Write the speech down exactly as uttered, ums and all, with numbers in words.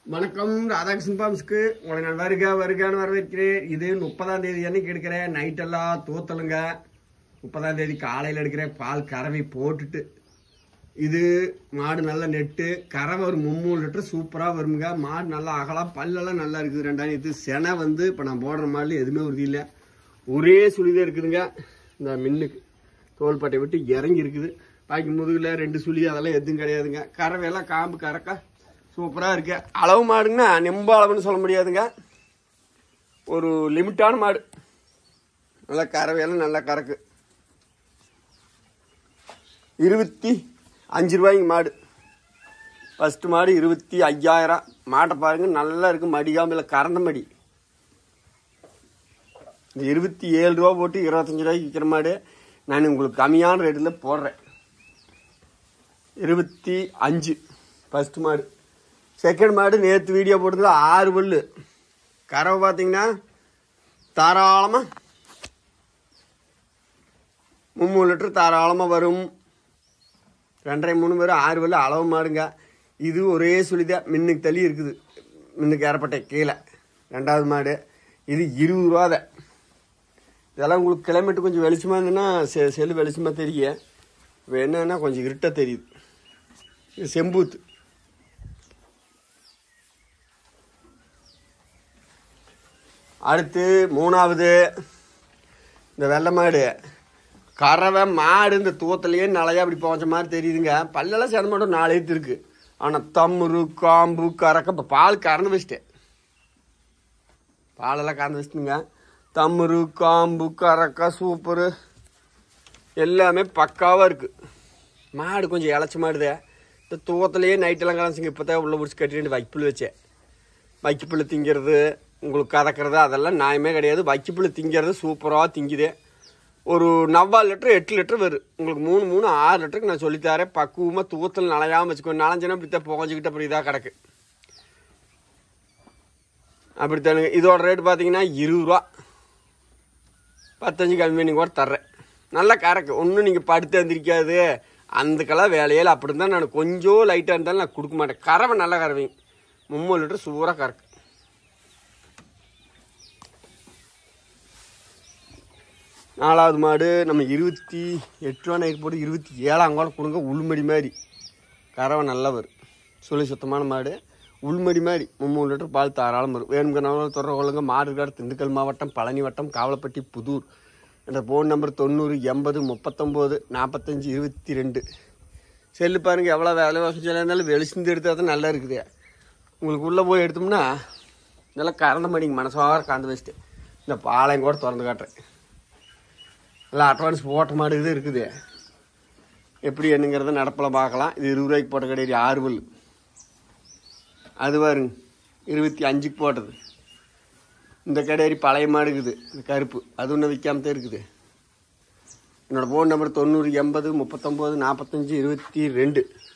வணக்கம் ராதாகிருஷ்ணன் பாம்ஸ்க்கு உங்களை நான் வருக வருகான்னு வரவேற்கிறேன். இது முப்பதாம் தேதி அன்னைக்கு எடுக்கிறேன். நைட்டெல்லாம் தோத்தலுங்க. முப்பதாம் தேதி காலையில் எடுக்கிறேன். பால் கறவை போட்டுட்டு இது மாடு நல்லா நெட்டு கறவை ஒரு மும்மூணு லிட்டர் சூப்பராக வருமுங்க. மாடு நல்லா அகலாம், பல்லெல்லாம் நல்லா இருக்குது. ரெண்டாயிரம் இது செனை வந்து இப்போ நான் போடுற மாடல எதுவுமே உறுதி இல்லை, ஒரே சுழிதான் இருக்குதுங்க. இந்த மின்னுக்கு தோள்பட்டை விட்டு இறங்கி இருக்குது. பாக்கி முதுகில் ரெண்டு சுழி அதெல்லாம் எதுவும் கிடையாதுங்க. கறவையெல்லாம் காம்பு கறக்கா சூப்பராக இருக்கு. அளவு மாடுங்கன்னா நெம்ப அளவுன்னு சொல்ல முடியாதுங்க, ஒரு லிமிட்டான மாடு. நல்லா கறவையெல்லாம் நல்லா கறக்கு. இருபத்தி அஞ்சு ரூபாய்க்கு மாடு. ஃபஸ்ட்டு மாடு இருபத்தி ஐயாயிரம். மாட்டை பாருங்க நல்லா இருக்கு, மடிகாம்பில் கறந்த மடி. இந்த இருபத்தி ஏழு ரூபா போட்டு இருபத்தஞ்சி ரூபாய்க்கு விற்கிற மாடு நான் உங்களுக்கு கம்மியான ரேட்டில் போடுறேன். இருபத்தி அஞ்சு ஃபஸ்ட்டு மாடு. செகண்ட் மாடு நேற்று வீடியோ போட்டதில் ஆறு பல்லு கறவை பார்த்தீங்கன்னா தாராளமாக மும்மூணு லிட்டர் தாராளமாக வரும். ரெண்டரை மூணு பேரும் ஆறு பல்லு அளவு மாடுங்க. இது ஒரே சுழிதான், மின்னுக்கு தள்ளி இருக்குது, மின்னுக்கு ஏறப்பட்ட கீழே. ரெண்டாவது மாடு இது இருபது ரூபாத. இதெல்லாம் உங்களுக்கு கிளைமேட்டு கொஞ்சம் வெளிச்சமாக இருந்ததுன்னா செ செல்லு வெளிச்சமாக தெரியும். இப்போ என்னன்னா கொஞ்சம் இருட்டாக தெரியுது. இது செம்பூத்து. அடுத்து மூணாவது இந்த வெள்ளை மாடு. கறவை மாடு இந்த தூத்தலையே நிலையா அப்படி போச்ச மாதிரி தெரியுதுங்க. பல்லெல்லாம் சேர்ந்த மாட்டோம் நாலு எழுத்து இருக்குது. ஆனால் தம்முரு காம்பு கறக்க இப்போ பால் கறந்து வச்சிட்டேன். பாலெல்லாம் கறந்து வச்சுட்டுங்க. தம்முரு காம்பு கறக்கா சூப்பரு எல்லாமே பக்காவாக இருக்குது. மாடு கொஞ்சம் இழைச்ச மாடுதே. இந்த தூத்தலையே நைட்டெல்லாம் கலந்துச்சுங்க. இப்போ தான் உள்ள பிடிச்சி கட்டிட்டு வைப்புள் வச்சேன். வைக்கப்புல் திங்கிறது உங்களுக்கு கறக்கிறது அதெல்லாம் நியாயமே கிடையாது. வைக்கப்புல் திங்கிறது சூப்பராக திங்குதே. ஒரு நவ்வாறு லிட்டர் எட்டு லிட்டர் வரும் உங்களுக்கு. மூணு மூணு ஆறு லிட்டருக்கு நான் சொல்லித்தரேன். பக்குவமாக தூத்தல் நனையாமல் வச்சுக்கோ. நனைஞ்சினா இப்படித்தான் புகஞ்சிக்கிட்டு அப்படி இதாக கிடக்கு. அப்படித்தானுங்க. இதோட ரேட்டு பார்த்தீங்கன்னா இருபது ரூபா. பத்தஞ்சு கம்மி பண்ணி கூட தர்றேன். நல்லா கறக்கு. ஒன்றும் நீங்கள் படுத்து எழுந்திரிக்காது அந்தக்கெல்லாம் வேலையில் அப்படி இருந்தால் நான் கொஞ்சம் லைட்டாக இருந்தாலும் நான் கொடுக்க மாட்டேன். கறவை நல்லா கறவைங்க. மும்மூணு லிட்டர் சூறாக கறக்கு. நாலாவது மாடு நம்ம இருபத்தி எட்டு ரூபா நைட்டு போட்டு இருபத்தி ஏழாம் கூட கொடுங்க. உள்மடி மாதிரி கறவை நல்லா வரும். சுழி சுத்தமான மாடு உள்மடி மாதிரி மும்மூணு லிட்டர் பால் தாராளம் வரும். வேணுங்கிறனால தொடர கொள்ளுங்க. மாடுகாடு திண்டுக்கல் மாவட்டம், பழனி வட்டம், காவலப்பட்டி, புதூர் என்ற ஃபோன் நம்பர் தொண்ணூறு எண்பது முப்பத்தொம்போது நாற்பத்தஞ்சு இருபத்தி ரெண்டு. செல்லு பாருங்கள் எவ்வளோ வேலை வசதியாக இருந்தாலும் வெளிச்சிருந்து எடுத்தால் தான் நல்லா இருக்குது. உங்களுக்கு உள்ளே போய் எடுத்தோம்னா நல்லா கறந்த மாடிங்க. மனசார கறந்து வச்சுட்டு இந்த பாலையும் கூட திறந்து காட்டுறேன். நல்லா அட்வான்ஸ் போட்ட மாடு இது இருக்குது. எப்படி என்னங்கிறத நடப்பில் பார்க்கலாம். இது இருபது ரூபாய்க்கு போட்ட கிடையாது. ஆறு பல். அது பாருங்க இருபத்தி அஞ்சுக்கு போட்டது. இந்த கடையரி பழைய மாடு இருக்குது, இந்த கருப்பு. அது ஒன்றும் விற்காமத்தே இருக்குது. என்னோடய ஃபோன் நம்பர் தொண்ணூறு எண்பது முப்பத்தொம்போது நாற்பத்தஞ்சு இருபத்தி ரெண்டு.